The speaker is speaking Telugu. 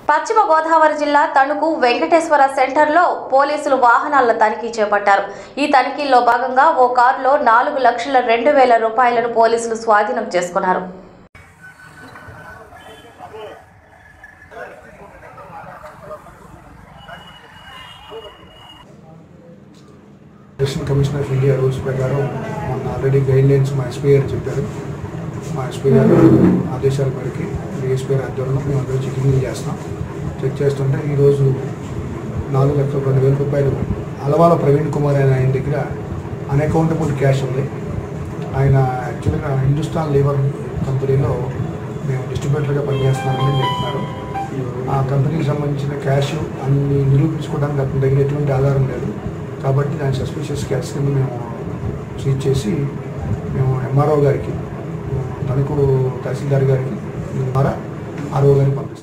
పశ్చిమ గోదావరి జిల్లా తణుకు వెంకటేశ్వర సెంటర్లో పోలీసులు వాహనాల తనిఖీ చేపట్టారు. ఈ తనిఖీల్లో భాగంగా ఓ కారులో 4,02,000 రూపాయలను పోలీసులు స్వాధీనం చేసుకున్నారు. Election commission of India rules ప్రకారం మొన్న ఆల్రెడీ గైడ్ లైన్స్ మా ఎస్పీ గారు చెప్పారు. మా ఎస్పీ గారు ఆదేశాల మేరకి డిఎస్పీ గారి ఆధ్వర్యంలో మేము అందరూ చెకింగ్ చేస్తాం. చెక్ చేస్తుంటే ఈరోజు 4,02,000 రూపాయలు అలవాల ప్రవీణ్ కుమార్ ఆయన దగ్గర అన్అకౌంటబుల్ క్యాష్ ఉంది. ఆయన యాక్చువల్గా హిందుస్థాన్ లీవర్ కంపెనీలో మేము డిస్ట్రిబ్యూటర్గా పనిచేస్తున్నామని చెప్తున్నారు. ఆ కంపెనీకి సంబంధించిన క్యాష్ అన్ని నిరూపించుకోవడానికి అతని దగ్గర ఎటువంటి ఆధారం లేదు. కాబట్టి దాని సస్పిషియస్ క్యాష్ కింద మేము సీజ్ చేసి మేము ఎంఆర్ఓ గారికి, తణుకు తహసీల్దార్ గారికి ద్వారా ఆర్ఓ గారికి పంపించాం.